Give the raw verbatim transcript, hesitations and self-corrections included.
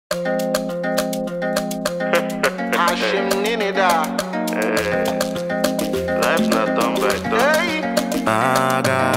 Hashim Ninida. Life's not done by done. Hey. I got